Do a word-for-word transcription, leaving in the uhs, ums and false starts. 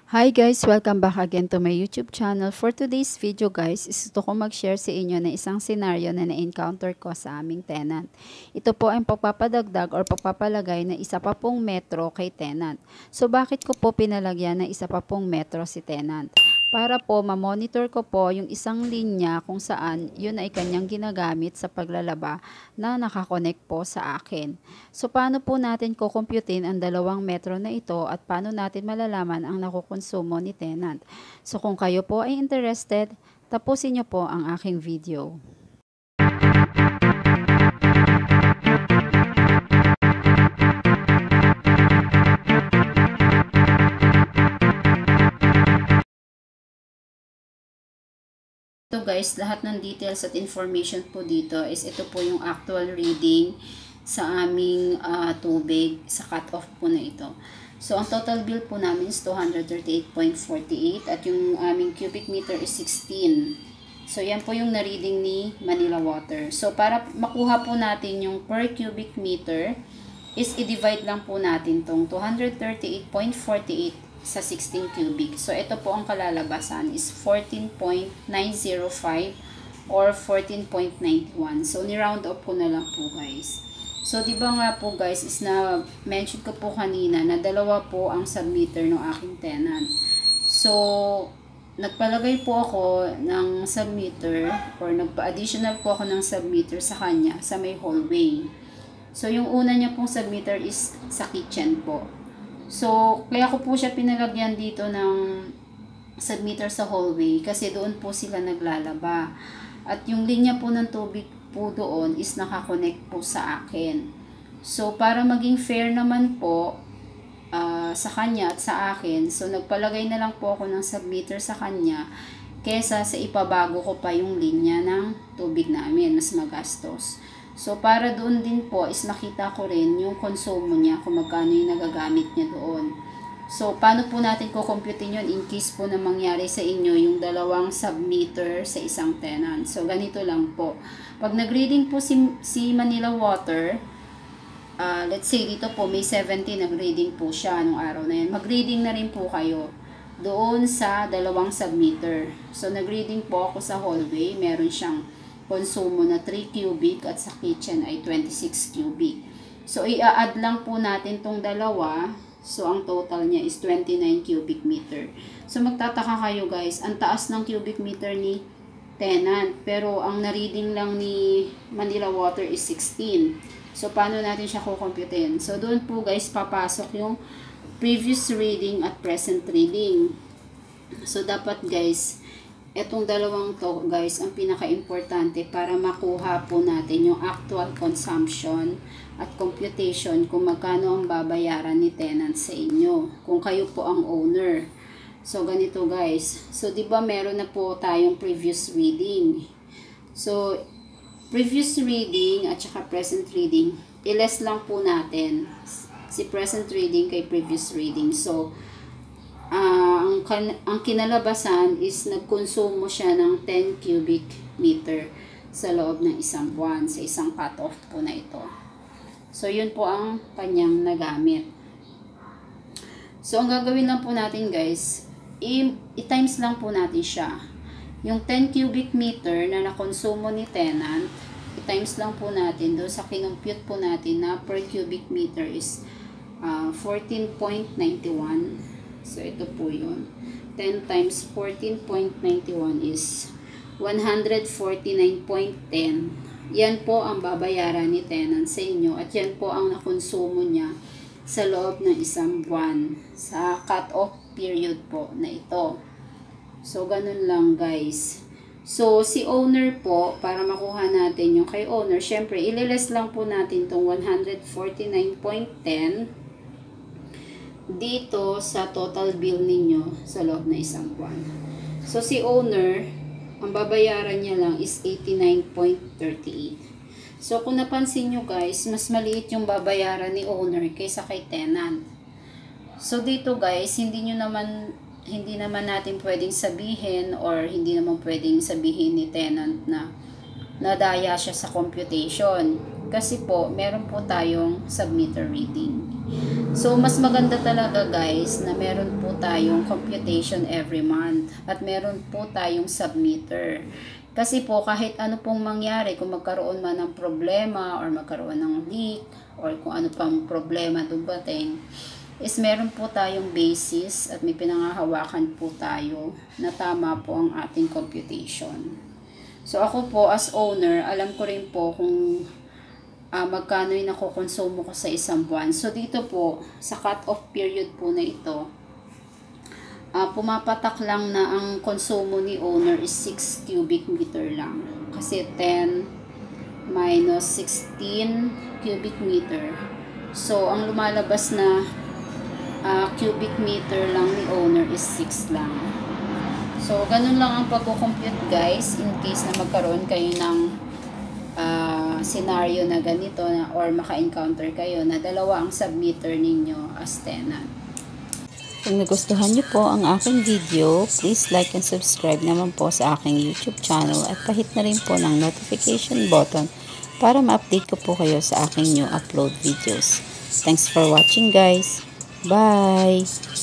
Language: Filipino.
Hi guys! Welcome back again to my YouTube channel. For today's video guys, is gusto ko mag-share sa inyo na isang scenario na na-encounter ko sa aming tenant. Ito po ang pagpapadagdag or pagpapalagay na isa pa pong metro kay tenant. So bakit ko po pinalagyan na isa pa pong metro si tenant? Para po ma-monitor ko po yung isang linya kung saan yun ay kanyang ginagamit sa paglalaba na nakakonect po sa akin. So paano po natin kukumputin ang dalawang metro na ito at paano natin malalaman ang nakukonsumo ni tenant? So kung kayo po ay interested, tapusin nyo po ang aking video. Ito guys, lahat ng details at information po dito is ito po yung actual reading sa aming uh, tubig sa cut-off po na ito. So, ang total bill po namin is two hundred thirty-eight point four eight at yung aming cubic meter is sixteen. So, yan po yung na-reading ni Manila Water. So, para makuha po natin yung per cubic meter is i-divide lang po natin tong two hundred thirty-eight point four eight sa sixteen cubic. So, ito po ang kalalabasan is fourteen point nine zero five or fourteen point nine one. So, ni-round up ko na lang po guys. So, di ba nga po guys, is na mention ko po kanina na dalawa po ang submeter ng aking tenant. So, nagpalagay po ako ng submeter or nagpa-additional po ako ng submeter sa kanya sa may hallway. So, yung una niya pong submeter is sa kitchen po. So, kaya ko po siya pinalagyan dito ng submeter sa hallway kasi doon po sila naglalaba. At yung linya po ng tubig po doon is nakakonect po sa akin. So, para maging fair naman po uh, sa kanya at sa akin, so nagpalagay na lang po ako ng submeter sa kanya kesa sa ipabago ko pa yung linya ng tubig namin, mas magastos. So, para doon din po is nakita ko rin yung konsumo niya kung magkano yung nagagamit niya doon. So, paano po natin kukumputin yun in case po na mangyari sa inyo yung dalawang submeter sa isang tenant. So, ganito lang po. Pag nag-reading po si, si Manila Water, uh, let's say dito po may seventy nag-reading po siya nung araw na yun. Mag-reading na rin po kayo doon sa dalawang submeter. So, nag-reading po ako sa hallway. Meron siyang konsumo na three cubic at sa kitchen ay twenty-six cubic. So, i-add lang po natin tong dalawa. So, ang total niya is twenty-nine cubic meter. So, magtataka kayo guys, ang taas ng cubic meter ni tenant. Pero, ang na-reading lang ni Manila Water is sixteen. So, paano natin siya kukumputin? So, doon po guys, papasok yung previous reading at present reading. So, dapat guys, etong dalawang to guys, ang pinaka-importante para makuha po natin yung actual consumption at computation kung magkano ang babayaran ni tenant sa inyo. Kung kayo po ang owner. So, ganito guys. So, di ba meron na po tayong previous reading. So, previous reading at saka present reading, i-less lang po natin si present reading kay previous reading. So, Uh, ang, kan ang kinalabasan is nagkonsumo siya ng ten cubic meter sa loob ng isang buwan, sa isang cut-off po na ito. So, yun po ang kanyang nagamit. So, ang gagawin lang po natin guys, i-times lang po natin siya. Yung ten cubic meter na nakonsumo ni tenant, i-times lang po natin doon sa kinumpute po natin na per cubic meter is uh, fourteen point nine one. So, ito po yun. ten times fourteen point nine one is one hundred forty-nine point one zero. Yan po ang babayaran ni tenant sa inyo. At yan po ang nakonsumo niya sa loob ng isang buwan. Sa cut-off period po na ito. So, ganun lang guys. So, si owner po, para makuha natin yung kay owner, syempre, ililes lang po natin itong one hundred forty-nine point one zero dito sa total bill ninyo sa loob na isang buwan. So, si owner, ang babayaran niya lang is eighty-nine point three eight. So, kung napansin nyo guys, mas maliit yung babayaran ni owner kaysa kay tenant. So, dito guys, hindi nyo naman, hindi naman natin pwedeng sabihin or hindi naman pwedeng sabihin ni tenant na nadaya siya sa computation. Kasi po, meron po tayong submeter reading. So, mas maganda talaga guys na meron po tayong computation every month at meron po tayong submitter. Kasi po kahit ano pong mangyari, kung magkaroon man ng problema or magkaroon ng leak or kung ano pang problema dumating, is meron po tayong basis at may pinangahawakan po tayo na tama po ang ating computation. So ako po as owner, alam ko rin po kung uh, magkano yung nakukonsumo ko sa isang buwan. So dito po, sa cut-off period po na ito, uh, pumapatak lang na ang konsumo ni owner is six cubic meter lang. Kasi ten minus sixteen cubic meter. So ang lumalabas na uh, cubic meter lang ni owner is six lang. So, ganun lang ang pagko-compute guys in case na magkaroon kayo ng uh, scenario na ganito na, or maka-encounter kayo na dalawa ang submitter ninyo as tenant. Kung nagustuhan niyo po ang aking video, please like and subscribe naman po sa aking YouTube channel at pahit na rin po ng notification button para ma-update ko po kayo sa aking new upload videos. Thanks for watching guys. Bye!